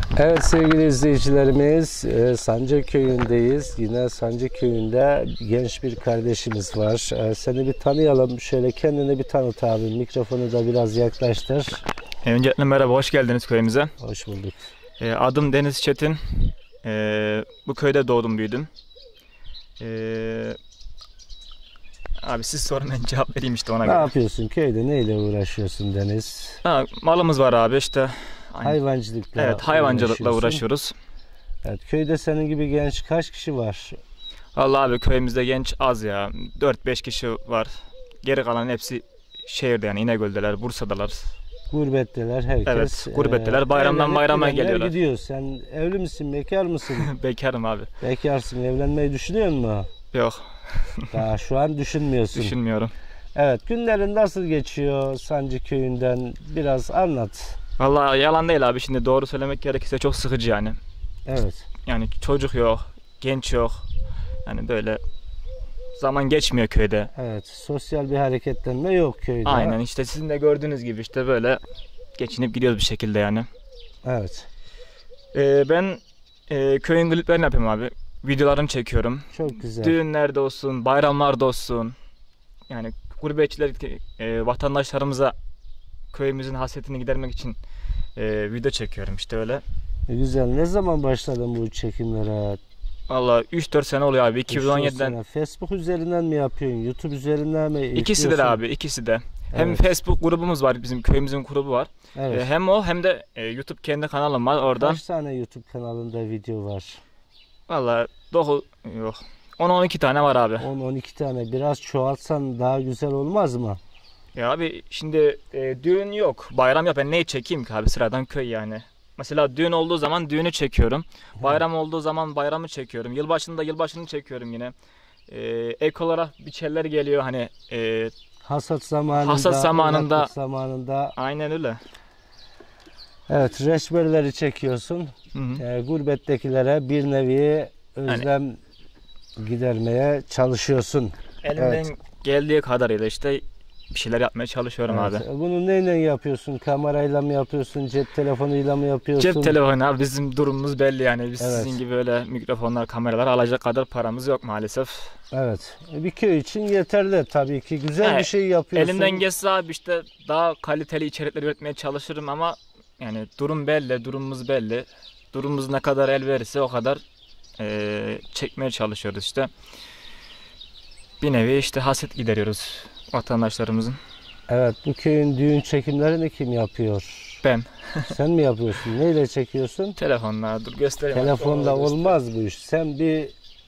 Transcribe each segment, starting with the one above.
Evet sevgili izleyicilerimiz, Sancak Köyü'ndeyiz. Yine Sancak Köyü'nde genç bir kardeşimiz var. Seni bir tanıyalım. Şöyle kendini bir tanıt abi. Mikrofonu da biraz yaklaştır. Öncelikle merhaba, hoş geldiniz köyümüze. Hoş bulduk. Adım Deniz Çetin. Bu köyde doğdum, büyüdüm. Abi siz sorun, ben cevap vereyim işte ona Ne göre. yapıyorsun? Köyde neyle uğraşıyorsun Deniz? Malımız var abi işte. Hayvancılıkla Evet, hayvancılıkla uğraşıyorsun. uğraşıyoruz. Evet, köyde senin gibi genç kaç kişi var? Vallahi abi köyümüzde genç az ya. 4-5 kişi var. Geri kalan hepsi şehirde, yani İnegöl'deler, Bursa'dalar. Gurbetteler herkes. Evet, gurbetteler. Bayramdan evlenip bayrama gidenler geliyorlar. gidiyor. Sen evli misin, bekar mısın? Bekarım abi. Bekarsın. Evlenmeyi düşünüyor musun? Yok, Daha şu an düşünmüyorsun. düşünmüyorum. Evet, günlerin nasıl geçiyor Sancak Köyü'nden biraz anlat. Vallahi yalan değil abi, şimdi doğru söylemek gerekirse çok sıkıcı yani. Evet. Yani çocuk yok, genç yok. Yani böyle zaman geçmiyor köyde. Evet, sosyal bir hareketlenme yok köyde. Aynen, işte sizin de gördüğünüz gibi işte böyle geçinip gidiyoruz bir şekilde yani. Evet. Ben köyün kliplerini yapıyorum abi. Videolarını çekiyorum. Çok güzel. Düğünlerde olsun, bayramlarda olsun. Yani gurbetçiler, vatandaşlarımıza köyümüzün hasretini gidermek için video çekiyorum işte öyle. Güzel. Ne zaman başladın bu çekimlere? Vallahi 3-4 sene oluyor abi. 2017'den. 2017'den. Facebook üzerinden mi yapıyorsun? YouTube üzerinden mi? İkisi de abi, ikisi de. Hem Evet. Facebook grubumuz var, bizim köyümüzün grubu var. Evet. Hem o hem de YouTube kendi kanalım var oradan. Kaç tane YouTube kanalında video var? Vallahi yok. 10-12 tane var abi. 10-12 tane. Biraz çoğaltsan daha güzel olmaz mı? Ya abi şimdi düğün yok, bayram yok. Ben neyi çekeyim ki abi, sıradan köy yani. Mesela düğün olduğu zaman düğünü çekiyorum. Bayram olduğu zaman bayramı çekiyorum. Yılbaşında yılbaşını çekiyorum yine. Ek olarak biçerler geliyor hani. Hasat zamanında. Hasat zamanında. oynatmak zamanında. Aynen öyle. Evet, reçberleri çekiyorsun. Hı hı. Gurbettekilere bir nevi özlem gidermeye çalışıyorsun. Elimden Evet. geldiği kadarıyla işte bir şeyler yapmaya çalışıyorum Evet. abi. Bunu neyle yapıyorsun? Kamerayla mı yapıyorsun? Cep telefonuyla mı yapıyorsun? Cep telefonu abi, bizim durumumuz belli yani. Biz Evet. sizin gibi öyle mikrofonlar, kameralar alacak kadar paramız yok maalesef. Evet. Bir köy için yeterli tabii ki. Güzel bir şey yapıyorsun. Elimden gelse abi işte daha kaliteli içerikler üretmeye çalışırım ama yani durum belli, durumumuz belli. Durumumuz ne kadar el verirse o kadar çekmeye çalışıyoruz işte. Bir nevi işte hasret gideriyoruz vatandaşlarımızın. Evet, bu köyün düğün çekimlerini kim yapıyor? Ben. Sen mi yapıyorsun? Neyle çekiyorsun? Telefonla dur göstereyim. Telefonda olmaz bu iş. Sen bir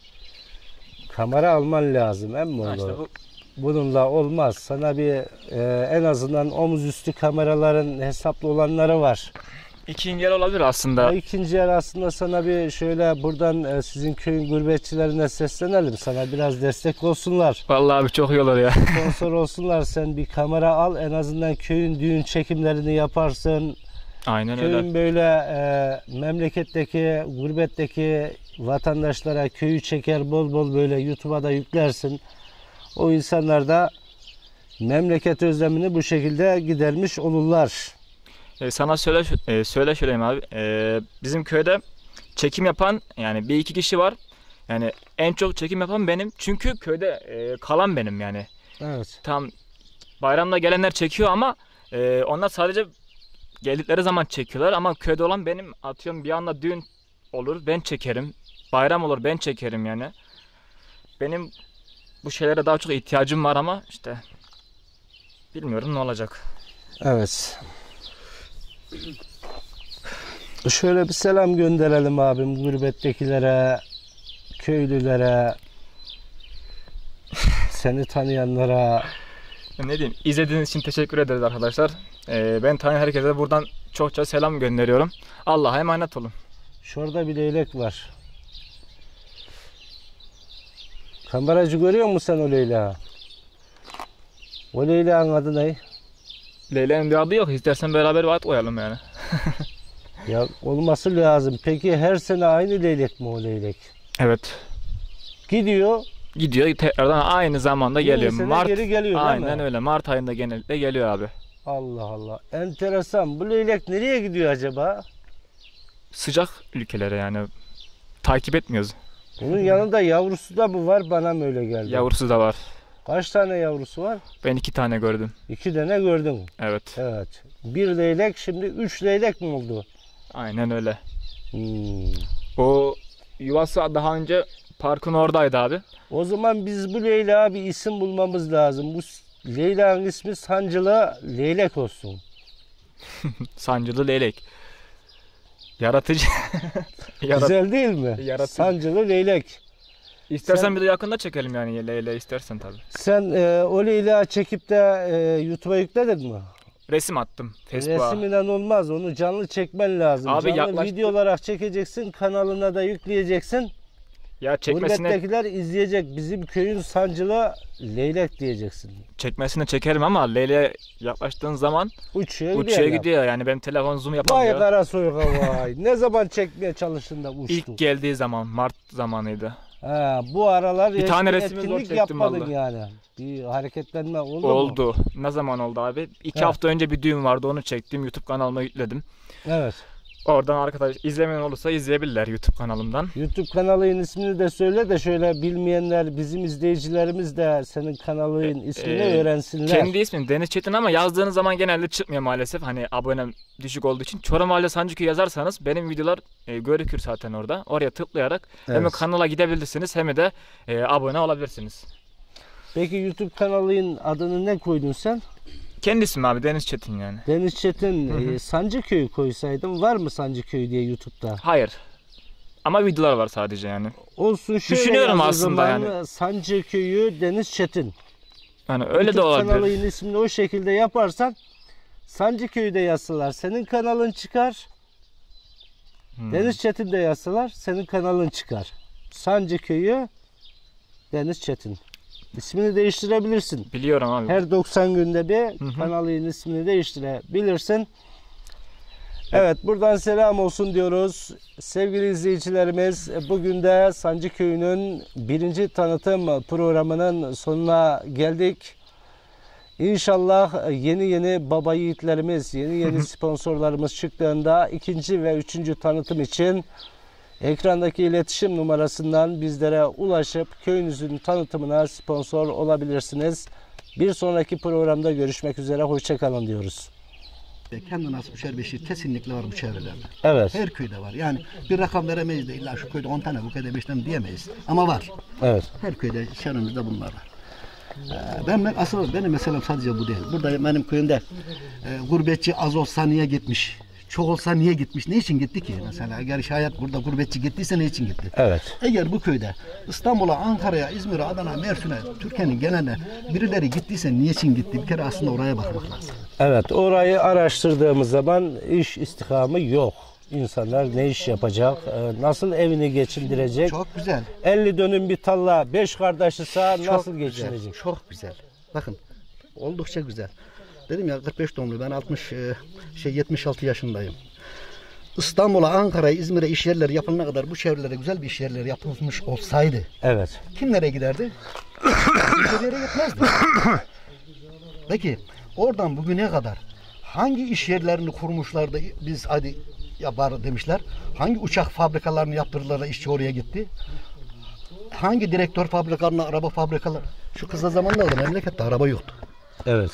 kamera alman lazım, emmi oğlu. İşte bu Bununla olmaz. Sana bir en azından omuz üstü kameraların hesaplı olanları var. ikinci el olabilir aslında. İkinci el aslında sana bir şöyle buradan sizin köyün gurbetçilerine seslenelim. Sana biraz destek olsunlar. Vallahi abi çok iyi olur ya. Sponsor olsunlar. Sen bir kamera al. En azından köyün düğün çekimlerini yaparsın. Aynen öyle. Köyün böyle memleketteki, gurbetteki vatandaşlara köyü çeker bol bol böyle YouTube'a da yüklersin. O insanlar da memleket özlemini bu şekilde gidermiş olurlar. Sana söyle söyleyeyim abi. Bizim köyde çekim yapan yani bir iki kişi var. Yani en çok çekim yapan benim. Çünkü köyde kalan benim yani. Evet. Tam bayramda gelenler çekiyor ama onlar sadece geldikleri zaman çekiyorlar ama köyde olan benim. Atıyorum bir anda düğün olur ben çekerim. Bayram olur ben çekerim yani. Benim bu şeylere daha çok ihtiyacım var ama işte bilmiyorum ne olacak. Evet. Şöyle bir selam gönderelim abim gurbettekilere, köylülere, seni tanıyanlara. Ne diyeyim, izlediğiniz için teşekkür ederiz arkadaşlar. Ben tanıyan herkese buradan çokça selam gönderiyorum. Allah'a emanet olun. Şurada bir leylek var. Kameracı görüyor musun sen o leyleği? O leyleğin adı ne? Leyleğin bir adı yok. İstersen beraber bir ad koyalım yani. Ya olması lazım. Peki her sene aynı leylek mi o leylek? Evet. Gidiyor. Gidiyor tekrardan aynı zamanda geliyor. Sene Mart. geri geliyor değil Aynen mi? öyle. Mart ayında genellikle geliyor abi. Allah Allah. Enteresan. Bu leylek nereye gidiyor acaba? sıcak ülkelere yani takip etmiyoruz. Bunun yanında yavrusu da mı var? Bana mı öyle geldi? Yavrusu da var. Kaç tane yavrusu var? Ben 2 tane gördüm. 2 tane gördüm. Evet. Evet. 1 leylek, şimdi 3 leylek mi oldu? Aynen öyle. Hmm. O yuvası daha önce parkın oradaydı abi. O zaman biz bu leylağa bir isim bulmamız lazım. Bu leylağın ismi Sancılı Leylek olsun. Sancılı leylek. Yaratıcı. Güzel değil mi? Yaratıcı. Sancılı Leylek. İstersen bir de yakında çekelim yani leyleği istersen tabii. Sen o leylağı çekip de YouTube'a yükledin mi? Resim attım Facebook'a. Resmiyle olmaz. Onu canlı çekmen lazım. Abi Canlı yaklaştı. video olarak çekeceksin. Kanalına da yükleyeceksin. Ya Gurbettekiler izleyecek. Bizim köyün Sancılı Leylek diyeceksin. çekmesini çekerim ama leyleğe yaklaştığın zaman Uçuyor uçuyor ya. gidiyor yani benim telefon zoom Vay yapamıyor. kara soyka vay. Ne zaman çekmeye çalıştın da uçtu? İlk geldiği zaman Mart zamanıydı. Ha, bu aralar Bir tane hiçbir resmi zor etkinlik çektim yapmadın vallahi. yani. Bir hareketlenme oldu mu? Oldu. Ne zaman oldu abi? 2 Evet. hafta önce bir düğün vardı, onu çektim. YouTube kanalıma yükledim. Evet. Oradan arkadaş izlemeyen olursa izleyebilirler YouTube kanalımdan. YouTube kanalının ismini de söyle de şöyle bilmeyenler, bizim izleyicilerimiz de senin kanalının ismini öğrensinler. Kendi ismim Deniz Çetin ama yazdığınız zaman genelde çıkmıyor maalesef. Hani abonem düşük olduğu için. Çorum Mahalle Sancıköy yazarsanız benim videolar görükür zaten orada. Oraya tıklayarak hem Evet. kanala gidebilirsiniz hem de abone olabilirsiniz. Peki YouTube kanalının adını ne koydun sen? Kendi ismim abi Deniz Çetin yani. Deniz Çetin. Sancıköy koysaydın, var mı Sancıköy diye YouTube'da? Hayır. Ama videolar var sadece yani. Olsun, şöyle Düşünüyorum yaz o aslında zaman, yani. Sancıköy'ü Deniz Çetin. Yani öyle YouTube de olabilir. kanalının ismini o şekilde yaparsan Sancıköy'de yazsalar senin kanalın çıkar. Deniz Çetin de yazsalar senin kanalın çıkar. Sancıköy'ü Deniz Çetin. İsmini değiştirebilirsin. Biliyorum abi. Her 90 günde bir kanalın ismini değiştirebilirsin. Evet, buradan selam olsun diyoruz. Sevgili izleyicilerimiz, bugün de Sancıköy'ünün 1. tanıtım programının sonuna geldik. İnşallah yeni baba yiğitlerimiz, yeni sponsorlarımız çıktığında 2. ve 3. tanıtım için ekrandaki iletişim numarasından bizlere ulaşıp köyünüzün tanıtımına sponsor olabilirsiniz. Bir sonraki programda görüşmek üzere. Hoşça kalın diyoruz. Kendine has bu beşi kesinlikle var bu çevrelerde. Evet. Her köyde var. Yani bir rakam veremeyiz de illa şu köyde 10 tane, bu köyde 5 tane diyemeyiz. Ama var. Evet. Her köyde, çevremizde bunlar var. Benim meselem sadece bu değil. Burada benim köyümde gurbetçi az olsa niye gitmiş? Çok olsa niye gitmiş? Ne için gitti ki? Mesela eğer şayet burada gurbetçi gittiyse ne için gitti? Evet. Eğer bu köyde İstanbul'a, Ankara'ya, İzmir'e, Adana, Mersin'e, Türkiye'nin geneline birileri gittiyse niçin gitti? Bir kere aslında oraya bakmak lazım. Evet, orayı araştırdığımız zaman iş istihdamı yok. İnsanlar ne iş yapacak, nasıl evini geçindirecek? Çok güzel. 50 dönüm bir tarla, 5 kardeş ise nasıl Çok geçinecek? güzel, çok güzel. Bakın, oldukça güzel. Dedim ya 45 doğumlu, ben 76 yaşındayım. İstanbul'a, Ankara'ya, İzmir'e iş yerleri yapılana kadar bu çevrelere güzel bir iş yerleri yapılmış olsaydı Evet. kim nereye giderdi? Hiçbir yere gitmezdi. Peki oradan bugüne kadar hangi iş yerlerini kurmuşlardı biz hadi yapar demişler. Hangi uçak fabrikalarını yaptırdılar da işçi oraya gitti? Hangi direktör fabrikalarına, araba fabrikaları? Şu kısa zamanda oldu, memlekette araba yoktu. Evet.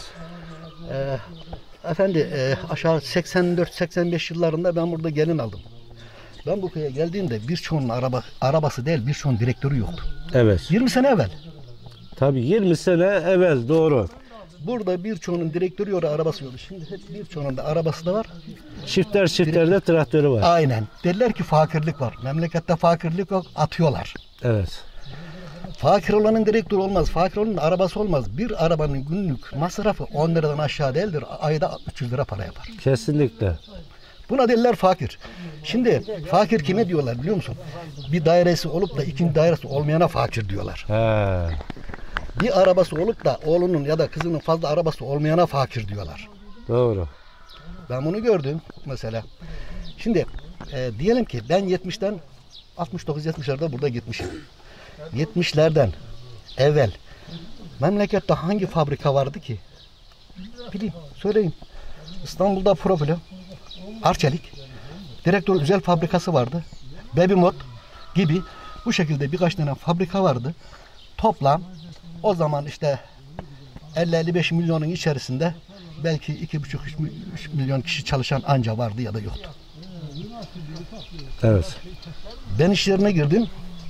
Aşağı 84-85 yıllarında ben burada gelin aldım. Ben bu köye geldiğimde birçoğunun arabası değil, birçoğunun direktörü yoktu. Evet. 20 sene evvel. Tabii 20 sene evvel, doğru. Burada birçoğunun direktörü yok, arabası yok. Şimdi birçoğunun da arabası da var. Çiftlerde traktörü var. Aynen. Derler ki fakirlik var. Memlekette fakirlik yok, atıyorlar. Evet. Fakir olanın direktörü olmaz, fakir olanın arabası olmaz. Bir arabanın günlük masrafı 10 liradan aşağı değildir. Ayda 300 lira para yapar. Kesinlikle. Buna derler fakir. Şimdi fakir kime diyorlar biliyor musun? Bir dairesi olup da ikinci dairesi olmayana fakir diyorlar. He. Bir arabası olup da oğlunun ya da kızının fazla arabası olmayana fakir diyorlar. Doğru. Ben bunu gördüm mesela. Şimdi diyelim ki ben 70'ten 69-70'lerde burada gitmişim. 70'lerden evvel memlekette hangi fabrika vardı ki? Bileyim, söyleyeyim. İstanbul'da Profilo, Arçelik, Direktör Özel Fabrikası vardı. Babymod gibi bu şekilde birkaç tane fabrika vardı. Toplam o zaman işte 50-55 milyonun içerisinde belki 2,5-3 milyon kişi çalışan anca vardı ya da yoktu. Evet. Ben iş yerine girdim.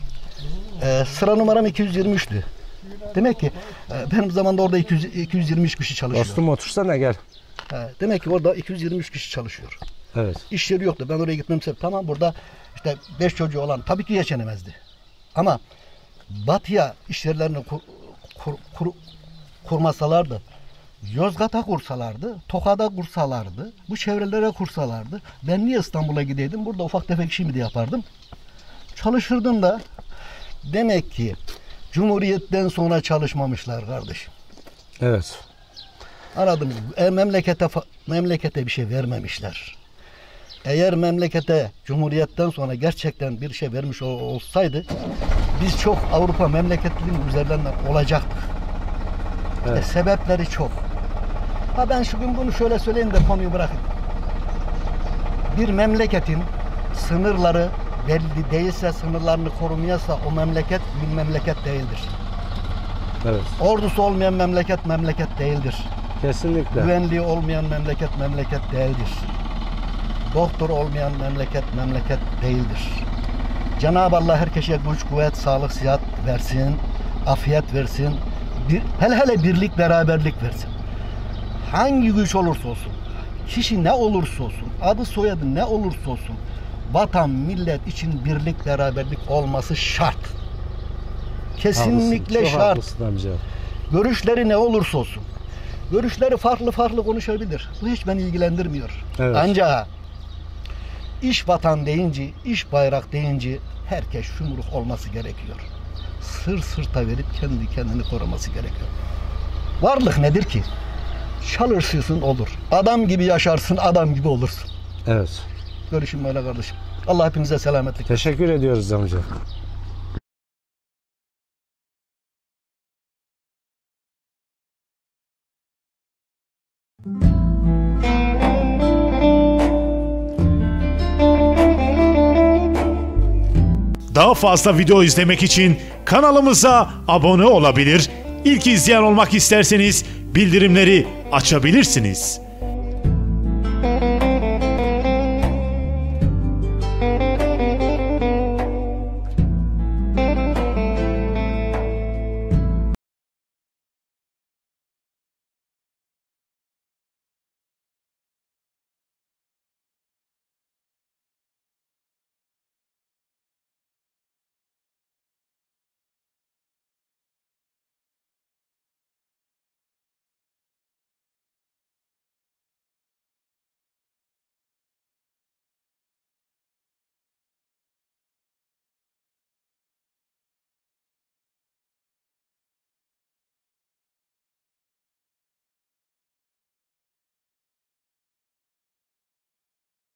Sıra numaram 223'tü. Demek ki benim zamanda orada 223 kişi çalışıyor. Dostum otursana gel. Demek ki orada 223 kişi çalışıyor. Evet. İş yeri yoktu. Ben oraya gitmem sebep. Tamam, burada işte 5 çocuğu olan tabii ki geçinemezdi. Ama batıya iş yerlerini kurmasalardı, Yozgat'a kursalardı, Tokat'a kursalardı, bu çevrelere kursalardı. Ben niye İstanbul'a gideydim? Burada ufak tefek işimi de yapardım. Çalışırdım da demek ki Cumhuriyet'ten sonra çalışmamışlar kardeşim. Evet. Anladınız mı? Memlekete bir şey vermemişler. Eğer memlekete Cumhuriyet'ten sonra gerçekten bir şey vermiş olsaydı biz çok Avrupa memleketliğinin üzerinden olacaktık. Evet. İşte sebepleri çok. Ha ben şu gün bunu şöyle söyleyeyim de konuyu bırakın. Bir memleketin sınırları belli değilse, sınırlarını korumuyorsa o memleket bir memleket değildir. Evet. Ordusu olmayan memleket memleket değildir. Kesinlikle. Güvenliği olmayan memleket memleket değildir. Doktor olmayan memleket memleket değildir. Cenab-ı Allah herkese güç, kuvvet, sağlık, sıhhat versin, afiyet versin. Hele birlik, beraberlik versin. Hangi güç olursa olsun, kişi ne olursa olsun, adı soyadı ne olursa olsun, vatan, millet için birlik, beraberlik olması şart. Kesinlikle Haklısın, çok şart. haklısın amca. Görüşleri ne olursa olsun. Görüşleri farklı konuşabilir. Bu hiç beni ilgilendirmiyor. Evet. Ancak iş vatan deyince, iş bayrak deyince herkes şumuruk olması gerekiyor. Sırta verip kendi kendini koruması gerekiyor. Varlık nedir ki? Çalışırsın olur. Adam gibi yaşarsın, adam gibi olursun. Evet. Görüşüm böyle kardeşim. Allah hepinize selametlik. Teşekkür ediyoruz amca. Daha fazla video izlemek için kanalımıza abone olabilir, İlk izleyen olmak isterseniz bildirimleri açabilirsiniz.